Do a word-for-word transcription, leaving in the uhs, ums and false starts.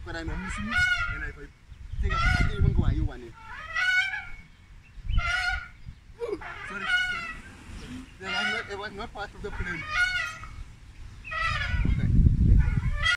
but I know miss me, and I think I can't even go where you want it. Sorry, sorry. That was not, it was not part of the plan.